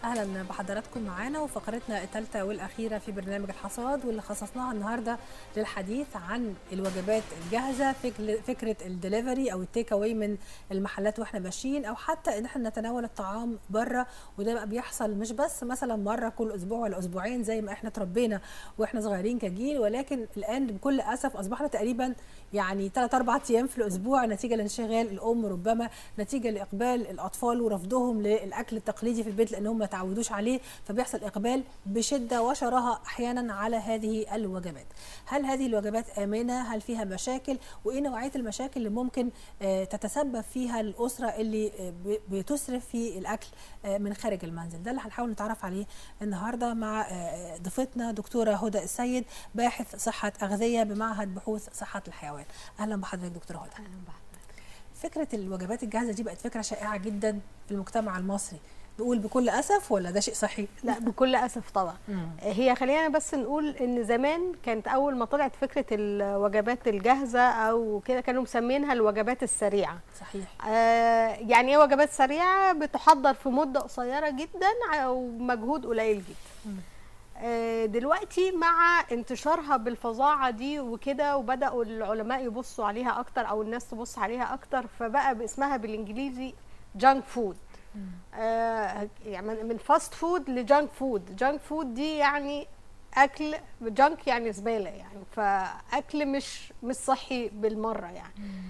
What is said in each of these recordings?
اهلا بحضراتكم معانا وفقرتنا الثالثه والاخيره في برنامج الحصاد، واللي خصصناها النهارده للحديث عن الوجبات الجاهزه، فكره الدليفري او التيك اواي من المحلات واحنا ماشيين، او حتى ان احنا نتناول الطعام بره. وده بقى بيحصل مش بس مثلا مره كل اسبوع ولا اسبوعين زي ما احنا اتربينا واحنا صغيرين كجيل، ولكن الان بكل اسف اصبحنا تقريبا يعني 3-4 ايام في الاسبوع، نتيجه لانشغال الام، ربما نتيجه لاقبال الاطفال ورفضهم للاكل التقليدي في البيت لانهم ما تعودوش عليه، فبيحصل اقبال بشده وشراهه احيانا على هذه الوجبات. هل هذه الوجبات امنه؟ هل فيها مشاكل؟ وايه نوعيه المشاكل اللي ممكن تتسبب فيها الاسره اللي بتسرف في الاكل من خارج المنزل؟ ده اللي هنحاول نتعرف عليه النهارده مع ضيفتنا دكتوره هدى السيد، باحث صحه اغذيه بمعهد بحوث صحه الحيوان. اهلا بحضرتك دكتوره هدى. اهلا بحضرتك. فكره الوجبات الجاهزه دي بقت فكره شائعه جدا في المجتمع المصري، نقول بكل اسف ولا ده شيء صحي؟ لا، بكل اسف طبعا. هي خلينا بس نقول ان زمان كانت اول ما طلعت فكره الوجبات الجاهزه او كده كانوا مسمينها الوجبات السريعه. صحيح. يعني ايه وجبات سريعه؟ بتحضر في مده قصيره جدا ومجهود قليل جدا. دلوقتي مع انتشارها بالفظاعه دي وكده، وبداوا العلماء يبصوا عليها اكتر او الناس تبص عليها اكتر، فبقى باسمها بالانجليزي جانك فود. يعني من فاست فود لجانك فود. جانك فود دي يعني اكل، جانك يعني زباله، يعني فاكل مش صحي بالمره يعني.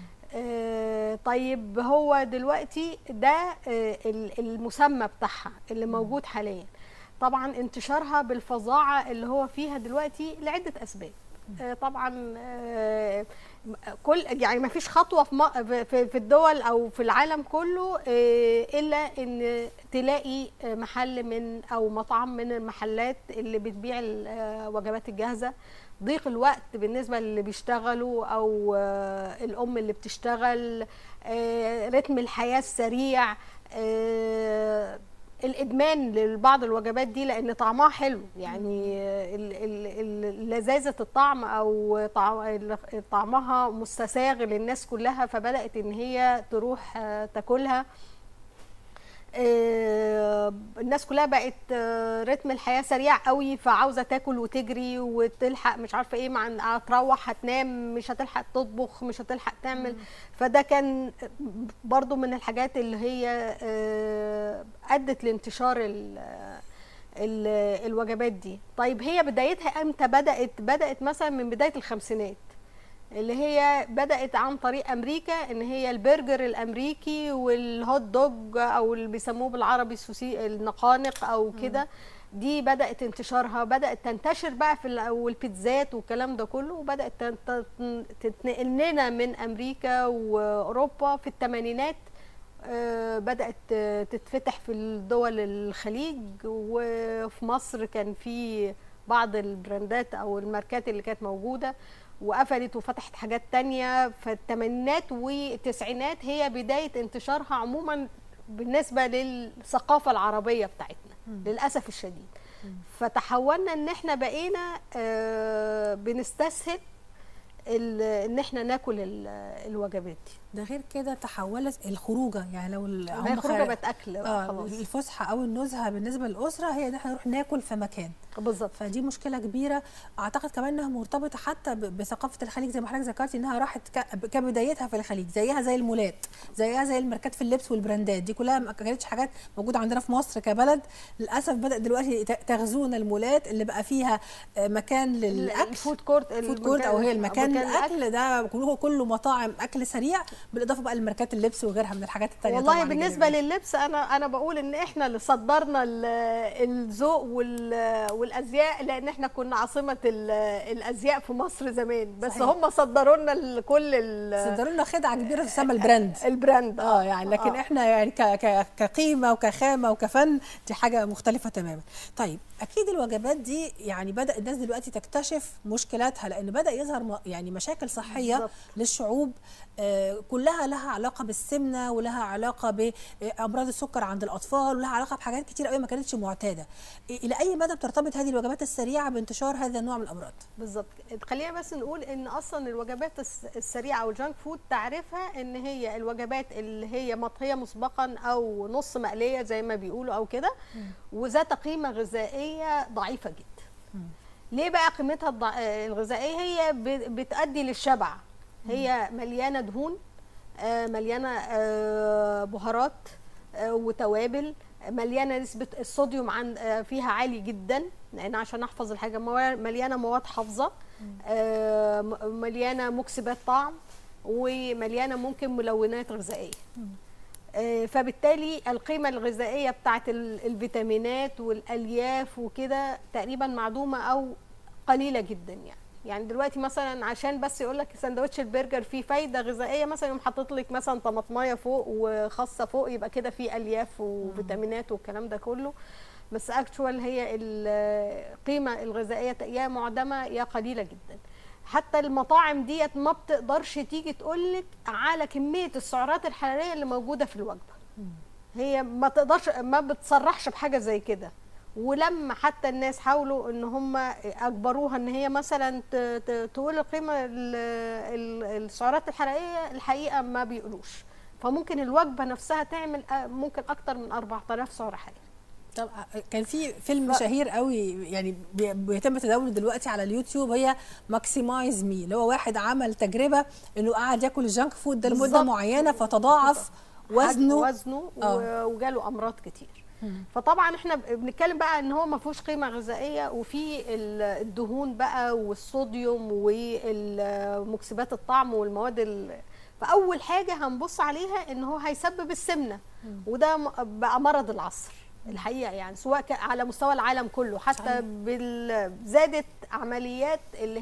طيب هو دلوقتي ده المسمى بتاعها اللي موجود حاليا. طبعا انتشارها بالفظاعه اللي هو فيها دلوقتي لعده اسباب. طبعا كل يعني ما فيش خطوه في الدول او في العالم كله الا ان تلاقي محل من او مطعم من المحلات اللي بتبيع الوجبات الجاهزه. ضيق الوقت بالنسبه للي بيشتغلوا او الام اللي بتشتغل، رتم الحياه السريع، الادمان لبعض الوجبات دي لان طعمها حلو، يعني لذاذه الطعم او طعمها مستساغ للناس كلها، فبدات ان هي تروح تاكلها. الناس كلها بقت رتم الحياه سريع قوي، فعاوزه تاكل وتجري وتلحق مش عارفه ايه، مع تروح هتنام مش هتلحق تطبخ مش هتلحق تعمل. فده كان برضو من الحاجات اللي هي ادت لانتشار الوجبات دي. طيب هي بدايتها امتى؟ بدات مثلا من بدايه الخمسينات، اللي هي بدأت عن طريق أمريكا، إن هي البرجر الأمريكي والهوت دوج أو اللي بيسموه بالعربي السوسي النقانق أو كده. دي بدأت انتشارها، بدأت تنتشر بقى والبيتزات والكلام ده كله، وبدأت تتنقل لنا من أمريكا وأوروبا في الثمانينات. بدأت تتفتح في الدول الخليج، وفي مصر كان في بعض البراندات أو الماركات اللي كانت موجودة وقفلت وفتحت حاجات تانية. فالثمانينات والتسعينات هي بداية انتشارها عموما بالنسبة للثقافة العربية بتاعتنا للأسف الشديد. فتحولنا ان احنا بقينا بنستسهل ان احنا ناكل الوجبات دي. ده غير كده تحولت الخروجه، يعني لو الخروجه بقت اكل خلاص. الفسحه او النزهه بالنسبه للاسره هي ان احنا نروح ناكل في مكان بالظبط. فدي مشكله كبيره. اعتقد كمان انها مرتبطه حتى بثقافه الخليج زي ما حضرتك ذكرتي، انها راحت كبدايتها في الخليج، زيها زي المولات، زيها زي الماركات في اللبس والبراندات دي كلها، ما كانتش حاجات موجوده عندنا في مصر كبلد. للاسف بدات دلوقتي تغزونا المولات اللي بقى فيها مكان للاكل، الفود كورت او هي المكان الاكل ده كله مطاعم اكل سريع، بالاضافه بقى لماركات اللبس وغيرها من الحاجات الثانيه. والله بالنسبه لللبس انا بقول ان احنا اللي صدرنا الذوق والازياء، لان احنا كنا عاصمه الازياء في مصر زمان، بس صحيح. هم صدروا لنا صدروا لنا خدعه كبيره تسمى البراند. يعني لكن احنا يعني كقيمه وكخامه وكفن دي حاجه مختلفه تماما. طيب اكيد الوجبات دي يعني بدا الناس دلوقتي تكتشف مشكلاتها، لان بدا يظهر يعني مشاكل صحيه بالزبط. للشعوب كلها لها علاقه بالسمنه، ولها علاقه بامراض السكر عند الاطفال، ولها علاقه بحاجات كتير قوي ما كانتش معتاده. الى اي مدى بترتبط هذه الوجبات السريعه بانتشار هذا النوع من الامراض. بالظبط. خلينا بس نقول ان اصلا الوجبات السريعه او الجانك فود تعرفها ان هي الوجبات اللي هي مطهيه مسبقا او نص مقليه زي ما بيقولوا او كده، وذات قيمه غذائيه ضعيفه جدا. ليه بقى قيمتها الغذائيه؟ هي بتؤدي للشبع. هي مليانه دهون، مليانه بهارات وتوابل، مليانه نسبه الصوديوم فيها عالي جدا، لان عشان احفظ الحاجه مليانه مواد حافظه، مليانه مكسبات طعم، ومليانه ممكن ملونات غذائيه. فبالتالي القيمه الغذائيه بتاعت الفيتامينات والالياف وكده تقريبا معدومه او قليله جدا. يعني دلوقتي مثلا عشان بس يقول لك سندوتش البرجر فيه فايده غذائيه، مثلا يقوم حاطط لك مثلا طماطمايه فوق وخاصه فوق، يبقى كده فيه الياف وفيتامينات والكلام ده كله. بس اكشوال هي القيمه الغذائيه يا معدمه يا قليله جدا. حتى المطاعم ديت ما بتقدرش تيجي تقول لك على كميه السعرات الحراريه اللي موجوده في الوجبه. هي ما تقدرش، ما بتصرحش بحاجه زي كده. ولما حتى الناس حاولوا ان هم اجبروها ان هي مثلا تقول القيمه السعرات الحراريه، الحقيقه ما بيقولوش. فممكن الوجبه نفسها تعمل ممكن اكتر من 4000 سعر حراري. طب كان في فيلم شهير قوي يعني بيتم تداوله دلوقتي على اليوتيوب، هي ماكسمايز مي، اللي هو واحد عمل تجربه انه قعد ياكل الجانك فود ده لمده معينه فتضاعف وزنه وجاله امراض كتير. فطبعا احنا بنتكلم بقى ان هو ما فيهوش قيمه غذائيه، وفي الدهون بقى والصوديوم والمكسبات الطعم والمواد فاول حاجه هنبص عليها ان هو هيسبب السمنه، وده بقى مرض العصر الحقيقه، يعني سواء على مستوى العالم كله. حتى زادت عمليات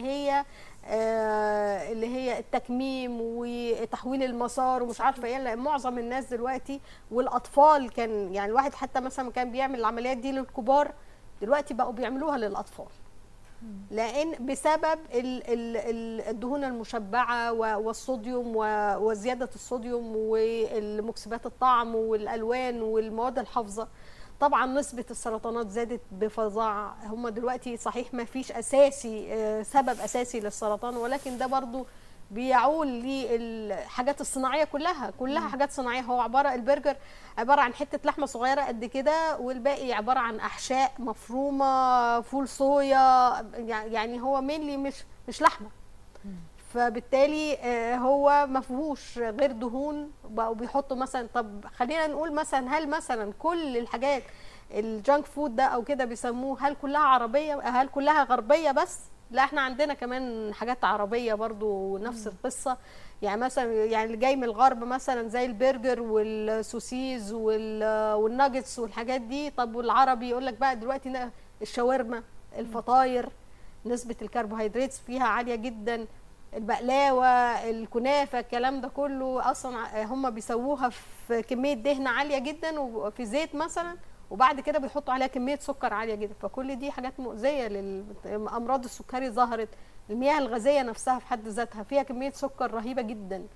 اللي هي التكميم وتحويل المسار ومش عارفه ايه، لان معظم الناس دلوقتي والاطفال كان يعني الواحد حتى مثلا كان بيعمل العمليات دي للكبار، دلوقتي بقوا بيعملوها للاطفال، لان بسبب الدهون المشبعه والصوديوم وزياده الصوديوم والمكسبات الطعم والالوان والمواد الحافظه. طبعا نسبة السرطانات زادت بفظاعة. هم دلوقتي صحيح ما فيش سبب أساسي للسرطان، ولكن ده برضو بيعول للحاجات الصناعية كلها حاجات صناعية. هو البرجر عبارة عن حتة لحمة صغيرة قد كده، والباقي عبارة عن أحشاء مفرومة، فول صويا، يعني هو مينلي مش لحمة. فبالتالي هو ما فيهوش غير دهون، بقوا بيحطوا مثلا. طب خلينا نقول مثلا، هل مثلا كل الحاجات الجانك فود ده او كده بيسموه هل كلها عربيه، هل كلها غربيه بس؟ لا، احنا عندنا كمان حاجات عربيه برضو نفس القصه. يعني مثلا يعني اللي جاي من الغرب مثلا زي البرجر والسوسيز والناجتس والحاجات دي. طب والعربي يقول لك بقى دلوقتي الشاورما، الفطاير، نسبه الكربوهيدرات فيها عاليه جدا، البقلاوه، الكنافه، الكلام ده كله اصلا هم بيسووها في كميه دهن عاليه جدا وفي زيت مثلا، وبعد كده بيحطوا عليها كميه سكر عاليه جدا. فكل دي حاجات مؤذيه للامراض. السكري ظهرت، المياه الغازيه نفسها في حد ذاتها فيها كميه سكر رهيبه جدا.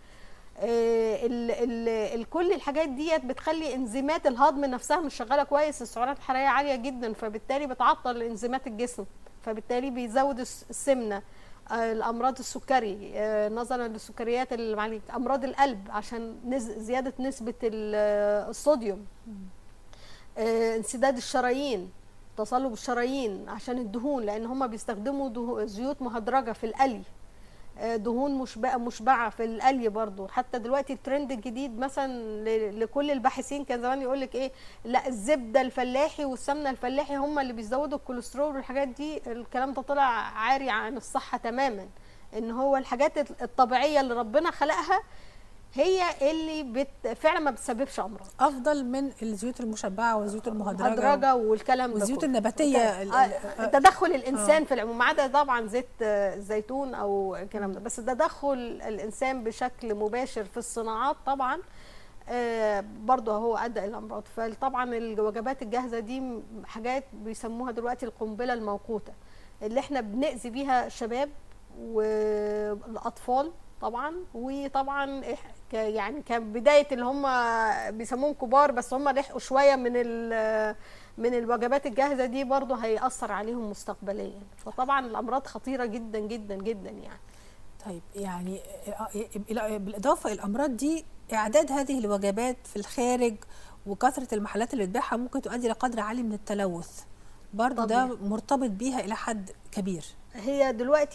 كل الحاجات ديت بتخلي انزيمات الهضم نفسها مش شغاله كويس، السعرات الحراريه عاليه جدا، فبالتالي بتعطل انزيمات الجسم، فبالتالي بيزود السمنه. الامراض السكري نظرا للسكريات امراض القلب عشان زياده نسبه الصوديوم، انسداد الشرايين، تصلب الشرايين عشان الدهون، لان هم بيستخدموا زيوت مهدرجه في القلي، دهون مشبعه في القلي برضو. حتى دلوقتي الترند الجديد مثلا لكل الباحثين كان زمان يقول لك ايه، لا الزبده الفلاحي والسمنه الفلاحي هم اللي بيزودوا الكوليسترول والحاجات دي. الكلام ده طلع عاري عن الصحه تماما، ان هو الحاجات الطبيعيه اللي ربنا خلقها هي اللي فعلا ما بتسببش امراض، افضل من الزيوت المشبعه والزيوت المهدرجه والكلام ده، والزيوت النباتيه، تدخل الانسان في العموم، ما عدا طبعا زيت الزيتون او الكلام ده، بس تدخل الانسان بشكل مباشر في الصناعات طبعا برضه هو ادى الى امراض. فطبعا الوجبات الجاهزه دي حاجات بيسموها دلوقتي القنبله الموقوته، اللي احنا بنأذي بيها الشباب والاطفال طبعا. وطبعا يعني كان بدايه اللي هم بيسموهم كبار، بس هم لحقوا شويه من الوجبات الجاهزه دي، برضو هيأثر عليهم مستقبليا. فطبعا الامراض خطيره جدا جدا جدا يعني. طيب يعني بالاضافه الى الامراض دي، اعداد هذه الوجبات في الخارج وكثره المحلات اللي بتبيعها ممكن تؤدي لقدر عالي من التلوث، برضو ده مرتبط بيها الى حد كبير. هي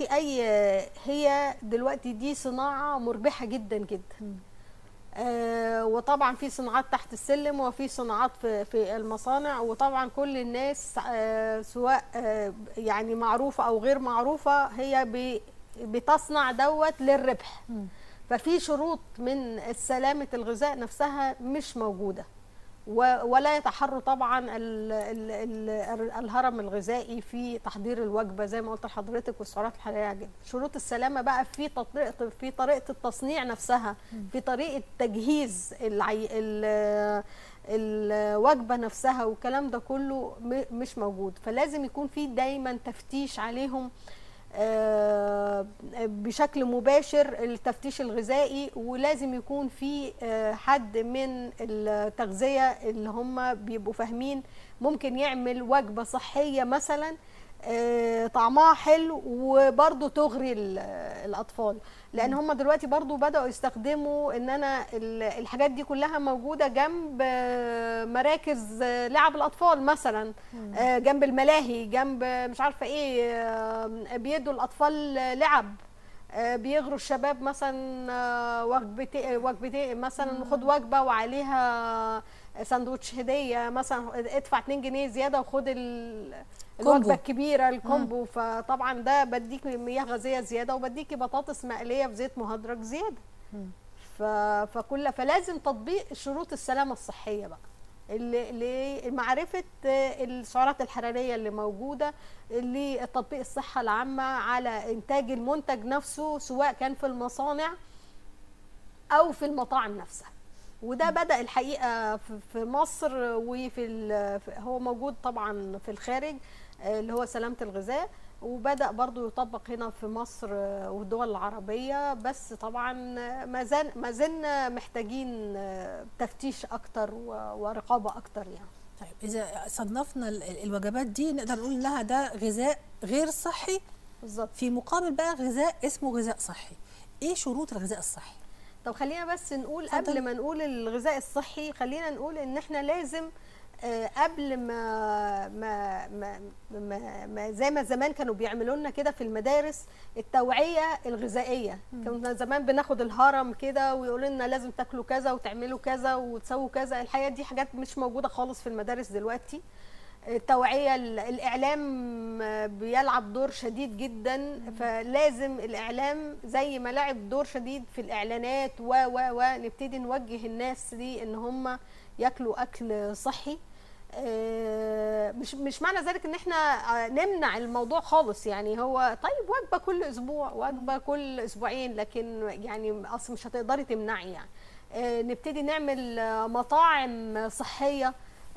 دلوقتي دي صناعه مربحه جدا جدا. وطبعا في صناعات تحت السلم، وفي صناعات في المصانع، وطبعا كل الناس سواء يعني معروفه او غير معروفه هي بتصنع دوت للربح. ففي شروط من سلامه الغذاء نفسها مش موجوده، ولا يتحروا طبعا الهرم الغذائي في تحضير الوجبه زي ما قلت لحضرتك، والسعرات الحراريه جدا. شروط السلامه بقى في طريقه التصنيع نفسها، في طريقه تجهيز الوجبه نفسها، والكلام ده كله مش موجود. فلازم يكون في دايما تفتيش عليهم بشكل مباشر، التفتيش الغذائي، ولازم يكون في حد من التغذية اللي هم بيبقوا فاهمين ممكن يعمل وجبة صحية مثلا طعمها حلو وبرضه تغري الأطفال. لأن هم دلوقتي برضه بدأوا يستخدموا إن أنا الحاجات دي كلها موجودة جنب مراكز لعب الأطفال مثلا، جنب الملاهي، جنب مش عارفة إيه، بيدوا الأطفال لعب، بيغروا الشباب مثلا وجبتين مثلا، خد وجبة وعليها ساندوتش هدية مثلا، ادفع 2 جنيه زيادة وخد الوجبه الكبيره الكومبو. فطبعا ده بديك مياه غازيه زياده، وبديكي بطاطس مقليه في زيت مهدرج زياده. فلازم تطبيق شروط السلامه الصحيه بقى، لمعرفه السعرات الحراريه اللي موجوده، لتطبيق الصحه العامه على انتاج المنتج نفسه، سواء كان في المصانع او في المطاعم نفسها. وده بدأ الحقيقة في مصر، هو موجود طبعا في الخارج اللي هو سلامة الغذاء، وبدأ برضو يطبق هنا في مصر والدول العربية. بس طبعا ما زلنا محتاجين تفتيش أكتر ورقابة أكتر يعني. طيب إذا صنفنا الوجبات دي نقدر نقول إنها ده غذاء غير صحي بالظبط، في مقابل بقى غذاء اسمه غذاء صحي. إيه شروط الغذاء الصحي؟ طب خلينا بس نقول قبل ما نقول الغذاء الصحي، خلينا نقول ان احنا لازم قبل ما زي ما زمان كانوا بيعملوا لنا كده في المدارس التوعية الغذائية. كنا زمان بناخد الهرم كده ويقولوا لنا لازم تاكلوا كذا وتعملوا كذا وتسووا كذا. الحقيقة دي حاجات مش موجودة خالص في المدارس دلوقتي. التوعية، الإعلام بيلعب دور شديد جدا، فلازم الإعلام زي ما لعب دور شديد في الإعلانات ونبتدي نوجه الناس دي إن هم ياكلوا أكل صحي. مش معنى ذلك إن احنا نمنع الموضوع خالص، يعني هو طيب وجبة كل أسبوع، وجبة كل أسبوعين، لكن يعني أصلا مش هتقدري تمنعي يعني. نبتدي نعمل مطاعم صحية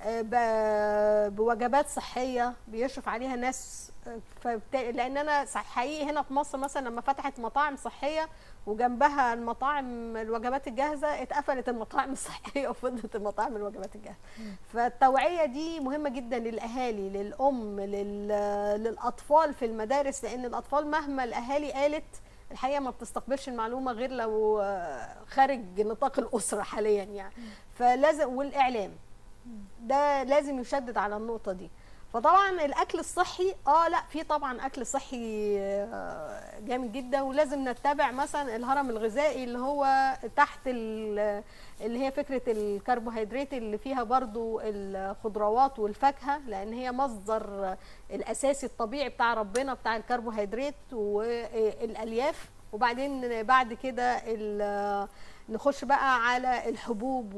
بوجبات صحيه بيشرف عليها ناس. لان انا حقيقي هنا في مصر مثلا لما فتحت مطاعم صحيه وجنبها المطاعم الوجبات الجاهزه، اتقفلت المطاعم الصحيه وفضلت المطاعم الوجبات الجاهزه. فالتوعيه دي مهمه جدا للاهالي، للام، للاطفال في المدارس، لان الاطفال مهما الاهالي قالت الحقيقه ما بتستقبلش المعلومه غير لو خارج نطاق الاسره حاليا يعني. فلازم، والاعلام ده لازم يشدد على النقطة دي. فطبعا الأكل الصحي لا في طبعا أكل صحي جامد جدا، ولازم نتبع مثلا الهرم الغذائي اللي هو تحت اللي هي فكرة الكربوهيدرات اللي فيها برضو الخضروات والفاكهة، لأن هي مصدر الأساسي الطبيعي بتاع ربنا بتاع الكربوهيدرات والألياف. وبعدين بعد كده نخش بقى على الحبوب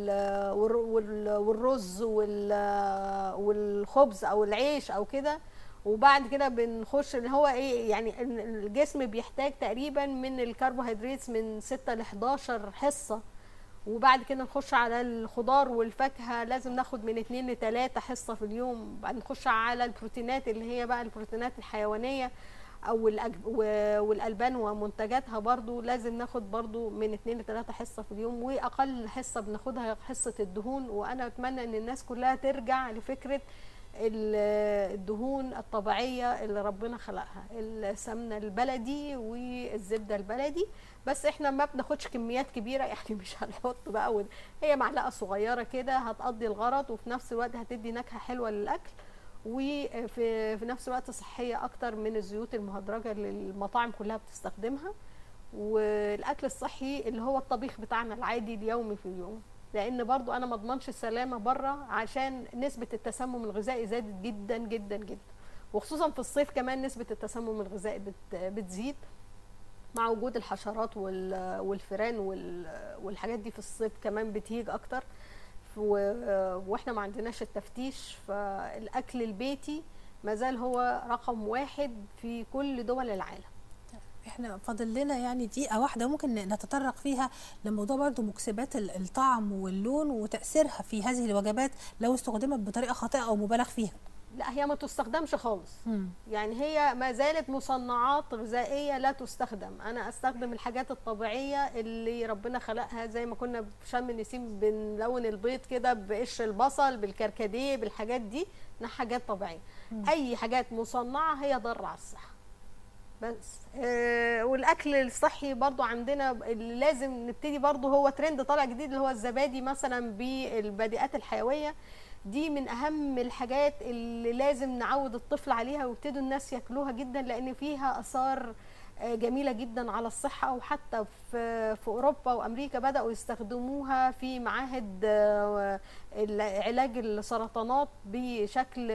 والرز والخبز او العيش او كده. وبعد كده بنخش اللي هو ايه، يعني الجسم بيحتاج تقريبا من الكربوهيدرات من 6 ل 11 حصه. وبعد كده نخش على الخضار والفاكهه، لازم ناخد من 2 ل 3 حصه في اليوم. بعد نخش على البروتينات اللي هي بقى البروتينات الحيوانيه، او والالبان ومنتجاتها برضو لازم ناخد برضو من 2 ل 3 حصه في اليوم، واقل حصه بناخدها حصه الدهون. وانا اتمنى ان الناس كلها ترجع لفكره الدهون الطبيعيه اللي ربنا خلقها، السمنه البلدي والزبده البلدي. بس احنا ما بناخدش كميات كبيره، يعني مش هنحط بقى هي معلقه صغيره كده هتقضي الغرض، وفي نفس الوقت هتدي نكهه حلوه للاكل، وفي نفس الوقت صحيه اكتر من الزيوت المهدرجه اللي المطاعم كلها بتستخدمها. والاكل الصحي اللي هو الطبيخ بتاعنا العادي اليومي في اليوم، لان برضو انا ما اضمنش السلامه بره، عشان نسبه التسمم الغذائي زادت جدا جدا جدا، وخصوصا في الصيف كمان نسبه التسمم الغذائي بتزيد مع وجود الحشرات والفئران والحاجات دي. في الصيف كمان بتهيج اكتر، واحنا ما عندناش التفتيش. فالاكل البيتي مازال هو رقم 1 في كل دول العالم. احنا فاضل لنا يعني دقيقة واحدة ممكن نتطرق فيها لموضوع برضو مكسبات الطعم واللون وتأثيرها في هذه الوجبات لو استخدمت بطريقة خاطئة أو مبالغ فيها. لا، هي ما تستخدمش خالص. يعني هي ما زالت مصنعات غذائية لا تستخدم. أنا أستخدم الحاجات الطبيعية اللي ربنا خلقها، زي ما كنا في شم النسيم بنلون البيض كده بقشر البصل بالكركديه بالحاجات دي، إنها حاجات طبيعية. أي حاجات مصنعة هي ضارة على الصحة. بس والاكل الصحي برضو عندنا اللي لازم نبتدي، برضو هو ترند طالع جديد اللي هو الزبادي مثلا بالبديئات الحيويه. دي من اهم الحاجات اللي لازم نعود الطفل عليها ويبتدوا الناس ياكلوها جدا، لان فيها اثار جميله جدا على الصحه. وحتى في اوروبا وامريكا بداوا يستخدموها في معاهد علاج السرطانات بشكل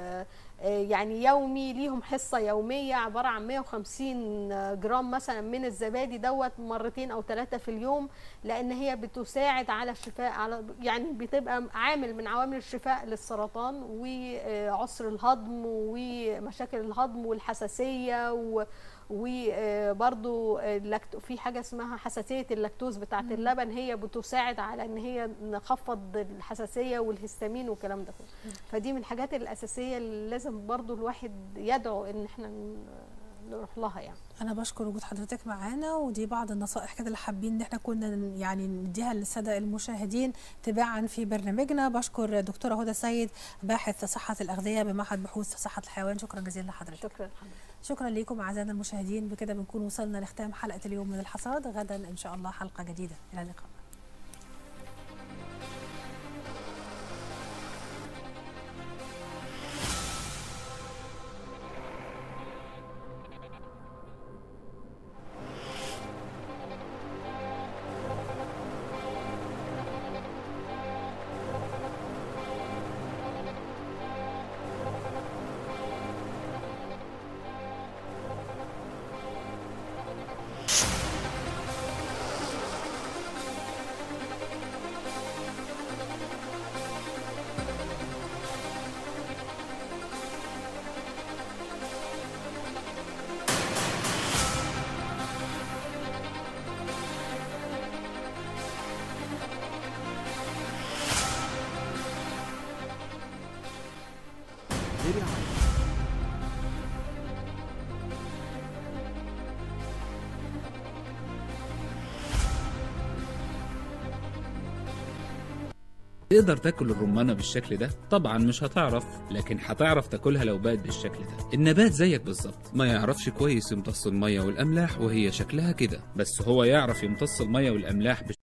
يعني يومي. ليهم حصه يوميه عباره عن 150 جرام مثلا من الزبادي دوت 2 أو 3 في اليوم، لان هي بتساعد على الشفاء، على يعني بتبقى عامل من عوامل الشفاء للسرطان وعسر الهضم ومشاكل الهضم والحساسيه وبرضو في حاجه اسمها حساسيه اللاكتوز بتاعه اللبن، هي بتساعد على ان هي نخفض الحساسيه والهستامين والكلام ده كله. فدي من الحاجات الاساسيه اللي لازم برضو الواحد يدعو ان احنا نروح لها. يعني انا بشكر وجود حضرتك معانا، ودي بعض النصائح كده اللي حابين ان احنا كنا يعني نديها للساده المشاهدين تباعا في برنامجنا. بشكر دكتوره هدى سيد باحث صحه الاغذيه بمعهد بحوث صحه الحيوان، شكرا جزيلا لحضرتك. شكرا لحضرتك. شكرا لكم اعزائنا المشاهدين. بكده بنكون وصلنا لختام حلقه اليوم من الحصاد. غدا ان شاء الله حلقه جديده، الى اللقاء. تقدر تاكل الرمانة بالشكل ده؟ طبعا مش هتعرف، لكن هتعرف تاكلها لو بقت بالشكل ده. النبات زيك بالظبط ما يعرفش كويس يمتص المية والأملاح وهي شكلها كده، بس هو يعرف يمتص المية والأملاح